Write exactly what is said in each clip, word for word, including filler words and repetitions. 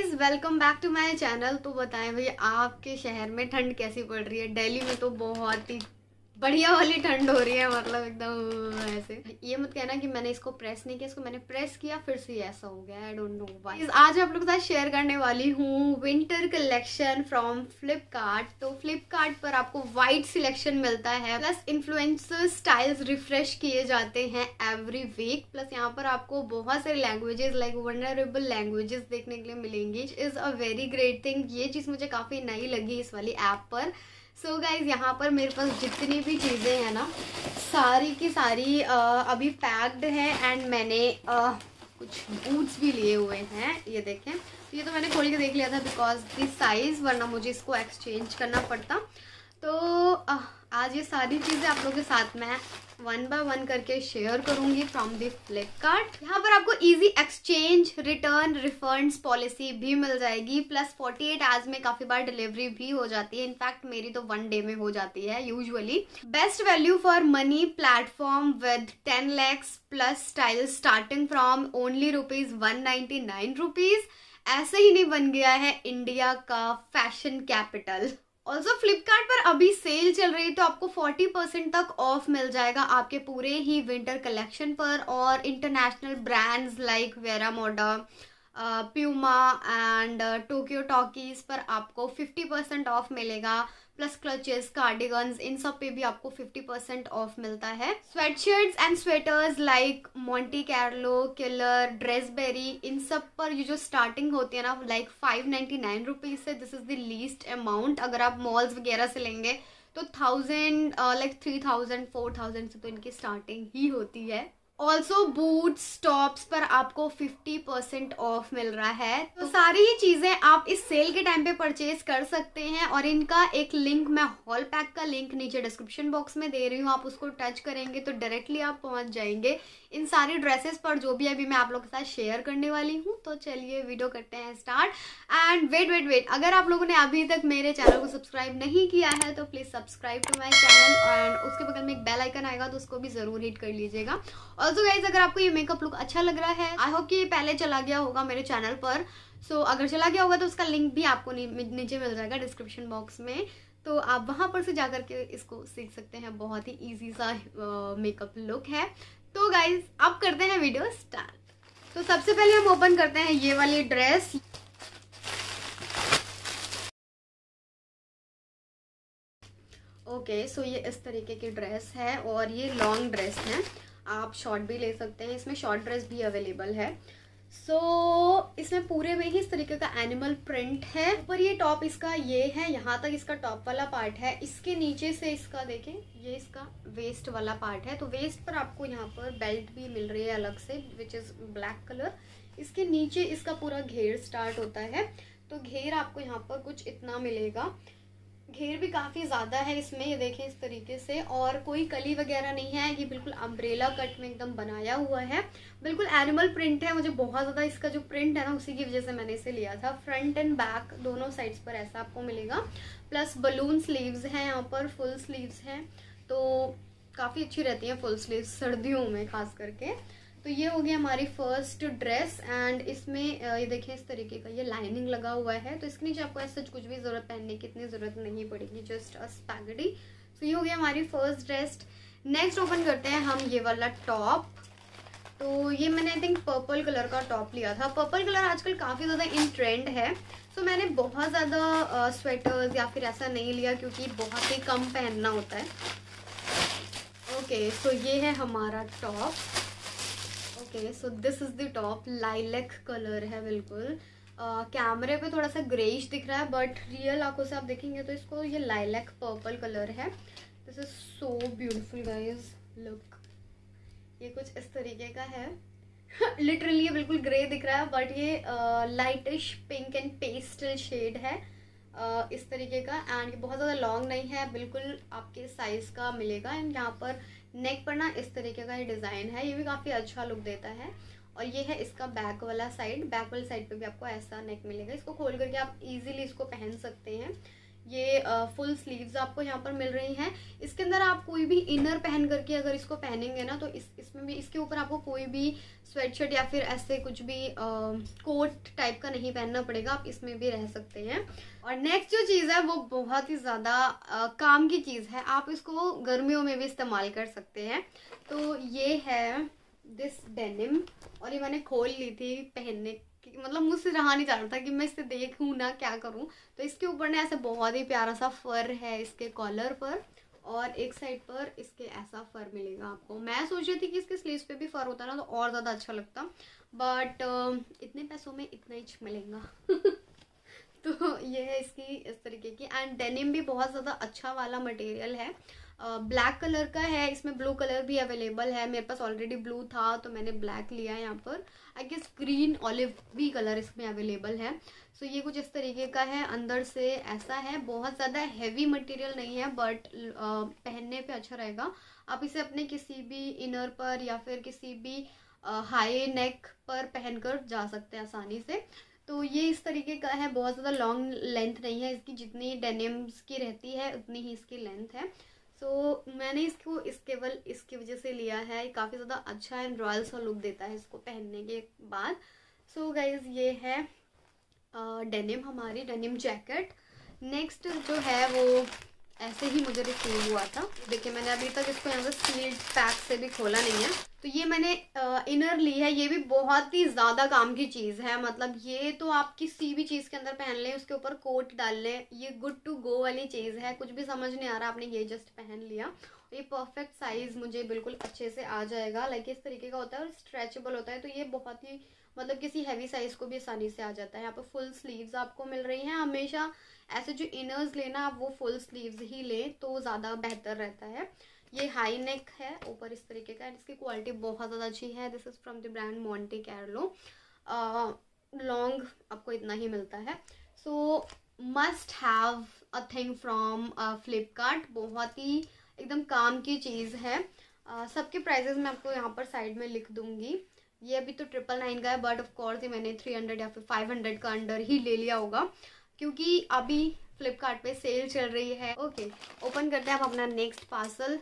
Guys, welcome back to my channel. तो बताएं भाई, आपके शहर में ठंड कैसी पड़ रही है? दिल्ली में तो बहुत ही बढ़िया वाली ठंड हो रही है, मतलब एकदम ऐसे। ये मत कहना कि मैंने इसको प्रेस नहीं किया, इसको मैंने प्रेस किया फिर से ऐसा हो गया। I don't know why. आज आप लोगों के साथ शेयर करने वाली हूँ विंटर कलेक्शन फ्रॉम फ्लिपकार्ट। तो फ्लिपकार्ट पर आपको वाइड सिलेक्शन मिलता है, प्लस इन्फ्लुएंसर स्टाइल्स रिफ्रेश किए जाते हैं एवरी वीक। प्लस यहाँ पर आपको बहुत सारे लैंग्वेजेस लाइक वनरेबल लैंग्वेजेस देखने के लिए मिलेंगी। Is a very great thing. ये चीज मुझे काफी नई लगी इस वाली ऐप पर। सो so गाइज, यहाँ पर मेरे पास जितनी भी चीज़ें हैं ना, सारी की सारी आ, अभी पैक्ड है। एंड मैंने आ, कुछ बूट्स भी लिए हुए हैं, ये देखें। तो ये तो मैंने खोल के देख लिया था बिकॉज दिस साइज़, वरना मुझे इसको एक्सचेंज करना पड़ता। तो आ, आज ये सारी चीज़ें आप लोगों के साथ मैं वन बाय वन करके शेयर करूंगी फ्रॉम दी फ्लिपकार्ट। यहाँ पर आपको easy exchange, return, refunds policy भी मिल जाएगी। प्लस अड़तालीस आवर्स में काफी बार डिलीवरी भी हो जाती है। इनफैक्ट मेरी तो वन डे में हो जाती है usually. Best value for money platform with ten lakhs plus style starting from only rupees one ninety nine rupees. ऐसे ही नहीं बन गया है इंडिया का फैशन कैपिटल। ऑल्सो फ्लिपकार्ट पर अभी सेल चल रही है, तो आपको चालीस परसेंट तक ऑफ मिल जाएगा आपके पूरे ही विंटर कलेक्शन पर। और international brands like Vero Moda, Puma and Tokyo Talkies पर आपको पचास परसेंट ऑफ मिलेगा। प्लस क्लचेस, कार्डिगन्स, इन सब पे भी आपको पचास परसेंट ऑफ मिलता है। Sweatshirts and sweaters like Monte Carlo, Killer, Dressberry, इन सब पर ये जो स्टार्टिंग होती है ना, like five ninety nine rupees से, this is the least amount. अगर आप मॉल्स वगैरह से लेंगे तो thousand like three thousand four thousand से तो इनकी स्टार्टिंग ही होती है। ऑल्सो बूट्स, टॉप्स पर आपको पचास परसेंट ऑफ मिल रहा है। तो सारी ही चीजें आप इस सेल के टाइम पे परचेज कर सकते हैं। और इनका एक लिंक, मैं हॉल पैक का लिंक नीचे डिस्क्रिप्शन बॉक्स में दे रही हूँ, आप उसको टच करेंगे तो डायरेक्टली आप पहुंच जाएंगे इन सारी ड्रेसेस पर, जो भी अभी मैं आप लोगों के साथ शेयर करने वाली हूँ। तो चलिए वीडियो करते हैं start. And wait wait wait अगर आप लोगों ने अभी तक मेरे चैनल को सब्सक्राइब नहीं किया है तो please subscribe to my channel. And उसके बगल में एक बेल आइकन आएगा तो उसको भी जरूर हिट कर लीजिएगा। ऑल्सो गाइज, अगर आपको ये मेकअप लुक अच्छा लग रहा है, आई होप कि ये पहले चला गया होगा मेरे चैनल पर। सो so, अगर चला गया होगा तो उसका लिंक भी आपको नीचे मिल जाएगा डिस्क्रिप्शन बॉक्स में। तो आप वहां पर से जाकर के इसको सीख सकते हैं। बहुत ही इजी सा मेकअप लुक है। तो गाइज, अब करते हैं वीडियो स्टार्ट। तो सबसे पहले हम ओपन करते हैं ये वाली ड्रेस। ओके, सो ये इस तरीके की ड्रेस है और ये लॉन्ग ड्रेस है। आप शॉर्ट भी ले सकते हैं, इसमें शॉर्ट ड्रेस भी अवेलेबल है। सो so, इसमें पूरे में ही इस तरीके का एनिमल प्रिंट है। ऊपर ये टॉप इसका ये है, यहाँ तक इसका टॉप वाला पार्ट है। इसके नीचे से इसका देखें, ये इसका वेस्ट वाला पार्ट है। तो वेस्ट पर आपको यहाँ पर बेल्ट भी मिल रही है अलग से, विच इज ब्लैक कलर। इसके नीचे इसका पूरा घेर स्टार्ट होता है। तो घेर आपको यहाँ पर कुछ इतना मिलेगा। घेर भी काफी ज्यादा है इसमें, ये देखें इस तरीके से। और कोई कली वगैरह नहीं है, ये बिल्कुल अम्ब्रेला कट में एकदम बनाया हुआ है। बिल्कुल एनिमल प्रिंट है। मुझे बहुत ज्यादा इसका जो प्रिंट है ना, उसी की वजह से मैंने इसे लिया था। फ्रंट एंड बैक दोनों साइड्स पर ऐसा आपको मिलेगा। प्लस बलून स्लीव्स हैं यहाँ पर, फुल स्लीव्स हैं। तो काफी अच्छी रहती है फुल स्लीव्स सर्दियों में खास करके। तो ये हो गई हमारी फर्स्ट ड्रेस। एंड इसमें ये देखिए इस तरीके का ये लाइनिंग लगा हुआ है। तो इसके नीचे आपको ऐसा कुछ भी जरूरत पहनने की इतनी जरूरत नहीं पड़ेगी, जस्ट अ स्पैगेटी। सो ये हो गया हमारी फर्स्ट ड्रेस। नेक्स्ट ओपन करते हैं हम ये वाला टॉप। तो ये मैंने आई थिंक पर्पल कलर का टॉप लिया था। पर्पल कलर आजकल काफ़ी ज़्यादा इन ट्रेंड है। सो so, मैंने बहुत ज़्यादा स्वेटर्स या फिर ऐसा नहीं लिया क्योंकि बहुत ही कम पहनना होता है। ओके, सो ये है हमारा top. Okay, so this is the top. Lilac colour है बिल्कुल। कैमरे पे थोड़ा सा ग्रेइश दिख रहा है, बट रियल आंखों से आप देखेंगे तो इसको ये लाइलैक पर्पल कलर है। This is so beautiful guys, look. ये कुछ इस तरीके का है। लिटरली ये बिल्कुल ग्रे दिख रहा है, बट ये lightish pink and pastel shade है uh, इस तरीके का। एंड ये बहुत ज़्यादा लॉन्ग नहीं है, बिल्कुल आपके साइज का मिलेगा। एंड यहाँ पर नेक पर ना इस तरीके का ये डिज़ाइन है, ये भी काफ़ी अच्छा लुक देता है। और ये है इसका बैक वाला साइड। बैक वाली साइड पे भी आपको ऐसा नेक मिलेगा। इसको खोल करके आप इजीली इसको पहन सकते हैं। ये फुल स्लीव्स आपको यहाँ पर मिल रही हैं। इसके अंदर आप कोई भी इनर पहन करके अगर इसको पहनेंगे ना तो इस इसमें भी इसके ऊपर आपको कोई भी स्वेटशर्ट या फिर ऐसे कुछ भी कोट टाइप का नहीं पहनना पड़ेगा, आप इसमें भी रह सकते हैं। और नेक्स्ट जो चीज़ है वो बहुत ही ज़्यादा काम की चीज़ है, आप इसको गर्मियों में भी इस्तेमाल कर सकते हैं। तो ये है दिस डेनिम, और ये मैंने खोल ली थी पहनने, मतलब मुझसे रहा नहीं जा रहा था कि मैं इसे देखूं ना क्या करूं। तो इसके ऊपर ना ऐसे बहुत ही प्यारा सा फर है इसके कॉलर पर, और एक साइड पर इसके ऐसा फर मिलेगा आपको। मैं सोच रही थी कि इसके स्लीव्स पे भी फर होता ना तो और ज़्यादा अच्छा लगता, बट uh, इतने पैसों में इतना ही मिलेगा तो ये है इसकी इस तरीके की। एंड डेनिम भी बहुत ज़्यादा अच्छा वाला मटेरियल है, ब्लैक uh, कलर का है, इसमें ब्लू कलर भी अवेलेबल है। मेरे पास ऑलरेडी ब्लू था तो मैंने ब्लैक लिया है। यहाँ पर आई गेस ग्रीन ऑलिव भी कलर इसमें अवेलेबल है। सो so, ये कुछ इस तरीके का है, अंदर से ऐसा है। बहुत ज़्यादा हैवी मटेरियल नहीं है बट uh, पहनने पे अच्छा रहेगा। आप इसे अपने किसी भी इनर पर या फिर किसी भी हाई uh, नेक पर पहनकर जा सकते हैं आसानी से। तो ये इस तरीके का है, बहुत ज़्यादा लॉन्ग लेंथ नहीं है इसकी, जितनी डेनिम्स की रहती है उतनी ही इसकी लेंथ है। सो so, मैंने इसको इस केवल इसकी वजह से लिया है, काफ़ी ज़्यादा अच्छा एंड रॉयल सा लुक देता है इसको पहनने के बाद। सो so, गाइज ये है डेनिम, uh, हमारी डेनिम जैकेट। नेक्स्ट जो है वो ऐसे ही मुझे रिसीव हुआ था। देखिए मैंने अभी तक इसको यहाँ से सील्ड पैक से भी खोला नहीं है। तो ये मैंने इनर ली है, ये भी बहुत ही ज़्यादा काम की चीज़ है। मतलब ये तो आप किसी भी चीज़ के अंदर पहन लें, उसके ऊपर कोट डाल लें, ये गुड टू गो वाली चीज़ है। कुछ भी समझ नहीं आ रहा, आपने ये जस्ट पहन लिया। ये परफेक्ट साइज़ मुझे बिल्कुल अच्छे से आ जाएगा। लाइक इस तरीके का होता है और स्ट्रेचेबल होता है, तो ये बहुत ही मतलब किसी हैवी साइज़ को भी आसानी से आ जाता है। यहाँ पर फुल स्लीव्स आपको मिल रही हैं। हमेशा ऐसे जो इनर्स लेना आप वो फुल स्लीव्स ही लें तो ज़्यादा बेहतर रहता है। ये हाई नेक है ऊपर इस तरीके का, इसकी क्वालिटी बहुत ज़्यादा अच्छी है। This is from the brand Monte Carlo. Long आपको इतना ही मिलता है। So must have a thing from Flipkart, बहुत ही एकदम काम की चीज़ है। uh, सबके प्राइजेस मैं आपको यहाँ पर साइड में लिख दूँगी। ये अभी तो ट्रिपल नाइन का है, बट ऑफ कोर्स ये मैंने थ्री हंड्रेड या फिर फाइव हंड्रेड का अंडर ही ले लिया होगा, क्योंकि अभी फ्लिपकार्ट पे सेल चल रही है। ओके, ओपन करते हैं आप अपना नेक्स्ट पार्सल।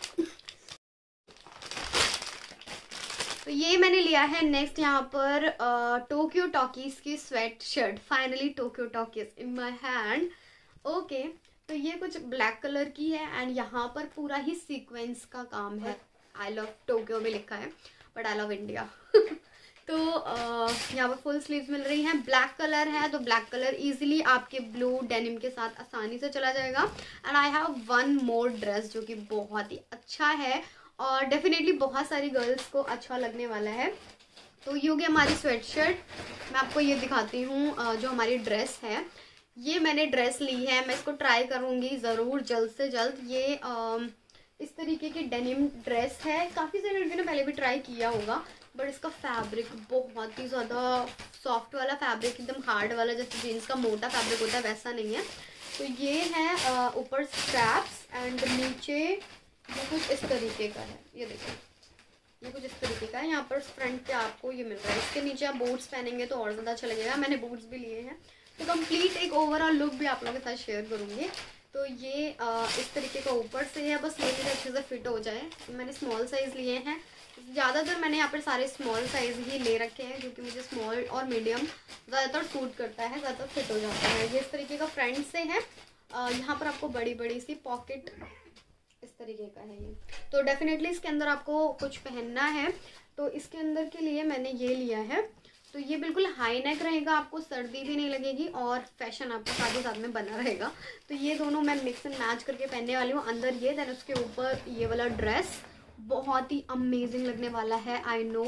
तो ये मैंने लिया है नेक्स्ट यहाँ पर टोक्यो टॉकीज की sweat shirt. Finally Tokyo Talkies in my hand. Okay, तो ये कुछ ब्लैक कलर की है एंड यहाँ पर पूरा ही सीक्वेंस का काम है। आई लव टोक्यो भी लिखा है बट आई लव इंडिया तो uh, यहाँ पर फुल स्लीव्स मिल रही हैं। ब्लैक कलर है तो ब्लैक कलर इजीली आपके ब्लू डेनिम के साथ आसानी से चला जाएगा। And I have one more dress जो कि बहुत ही अच्छा है और डेफिनेटली बहुत सारी गर्ल्स को अच्छा लगने वाला है। तो ये हो गई हमारी स्वेट शर्ट। मैं आपको ये दिखाती हूँ uh, जो हमारी ड्रेस है। ये मैंने ड्रेस ली है, मैं इसको ट्राई करूँगी ज़रूर जल्द से जल्द। ये uh, इस तरीके की डेनिम ड्रेस है। काफ़ी सारे लड़कियों ने पहले भी ट्राई किया होगा, बट इसका फैब्रिक बहुत ही ज़्यादा सॉफ्ट वाला फैब्रिक, एकदम हार्ड वाला, जैसे जीन्स का मोटा फैब्रिक होता है वैसा नहीं है। तो ये है ऊपर स्ट्रैप्स एंड नीचे ये कुछ इस तरीके का है। ये देखिए, ये कुछ इस तरीके का है। यहाँ पर फ्रंट पे आपको ये मिल रहा है। इसके नीचे आप बूट्स पहनेंगे तो और ज़्यादा अच्छा लगेगा। मैंने बूट्स भी लिए हैं, तो कंप्लीट एक ओवरऑल लुक भी आप लोगों के साथ शेयर करूँगी। तो ये आ, इस तरीके का ऊपर से है, बस ये मेरे अच्छे से फिट हो जाए। मैंने स्मॉल साइज़ लिए हैं, ज़्यादातर मैंने यहाँ पर सारे स्मॉल साइज़ ही ले रखे हैं क्योंकि मुझे स्मॉल और मीडियम ज़्यादातर सूट करता है, ज़्यादातर फिट हो जाता है। ये इस तरीके का फ्रंट से है। यहाँ पर आपको बड़ी बड़ी सी पॉकेट इस तरीके का है ये। तो डेफिनेटली इसके अंदर आपको कुछ पहनना है, तो इसके अंदर के लिए मैंने ये लिया है। तो ये बिल्कुल हाई नेक रहेगा, आपको सर्दी भी नहीं लगेगी और फैशन आपका साथ ही साथ में बना रहेगा। तो ये दोनों मैं मिक्स एंड मैच करके पहनने वाली हूँ। अंदर ये, देन उसके ऊपर ये वाला ड्रेस बहुत ही अमेजिंग लगने वाला है। आई नो,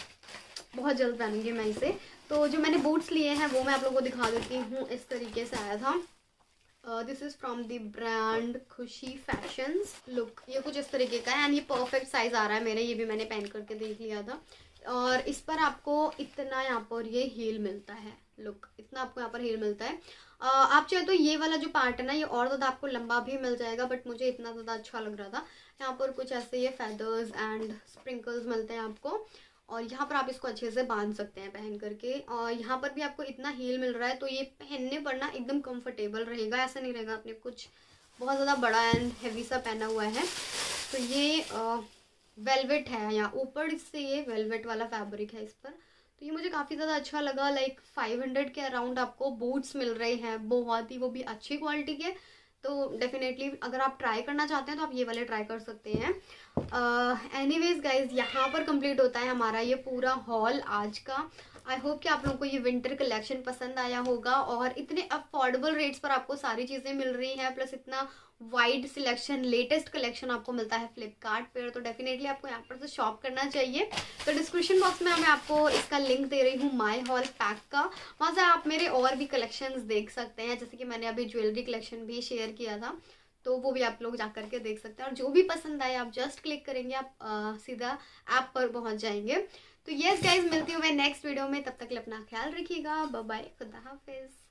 बहुत जल्द पहनूंगी मैं इसे। तो जो मैंने बूट्स लिए हैं वो मैं आप लोगों को दिखा देती हूँ। इस तरीके से आया था। This is from the brand Khushi fashions. Look, ये कुछ इस तरीके का है एंड ये परफेक्ट साइज़ आ रहा है मेरे। ये भी मैंने पहन करके देख लिया था। और इस पर आपको इतना यहाँ पर ये हील मिलता है। लुक, इतना आपको यहाँ पर हील मिलता है। uh, आप चाहे तो ये वाला जो पार्ट है ना, ये और ज़्यादा आपको लंबा भी मिल जाएगा, बट मुझे इतना ज़्यादा अच्छा लग रहा था। यहाँ पर कुछ ऐसे ये फेदर्स एंड स्प्रिंकल्स मिलते हैं आपको। और यहाँ पर आप इसको अच्छे से बांध सकते हैं पहन करके। और यहाँ पर भी आपको इतना हील मिल रहा है तो ये पहनने पर ना एकदम कंफर्टेबल रहेगा, ऐसा नहीं रहेगा आपने कुछ बहुत ज़्यादा बड़ा एंड हैवी सा पहना हुआ है। तो ये वेलवेट है, यहाँ ऊपर से ये वेलवेट वाला फैब्रिक है इस पर, तो ये मुझे काफ़ी ज़्यादा अच्छा लगा। लाइक फाइव हंड्रेड के अराउंड आपको बूट्स मिल रहे हैं, बहुत ही, वो भी अच्छी क्वालिटी के। तो डेफिनेटली अगर आप ट्राई करना चाहते हैं तो आप ये वाले ट्राई कर सकते हैं। एनीवेज गाइज, यहाँ पर कंप्लीट होता है हमारा ये पूरा हॉल आज का। आई होप कि आप लोगों को ये विंटर कलेक्शन पसंद आया होगा, और इतने अफोर्डेबल रेट्स पर आपको सारी चीज़ें मिल रही हैं, प्लस इतना वाइड सिलेक्शन, लेटेस्ट कलेक्शन आपको मिलता है फ्लिपकार्ट पर। तो डेफिनेटली आपको यहाँ पर से शॉप करना चाहिए। तो डिस्क्रिप्शन बॉक्स में मैं आपको इसका लिंक दे रही हूँ माई हॉल पैक का, वहाँ से आप मेरे और भी कलेक्शंस देख सकते हैं। जैसे कि मैंने अभी ज्वेलरी कलेक्शन भी शेयर किया था, तो वो भी आप लोग जा करके देख सकते हैं। और जो भी पसंद आए आप जस्ट क्लिक करेंगे, आप आ, सीधा ऐप पर पहुँच जाएंगे। तो यस गाइज, मिलती हूँ मैं नेक्स्ट वीडियो में, तब तक के लिए अपना ख्याल रखिएगा। बाय बाय, खुदा हाफिज़।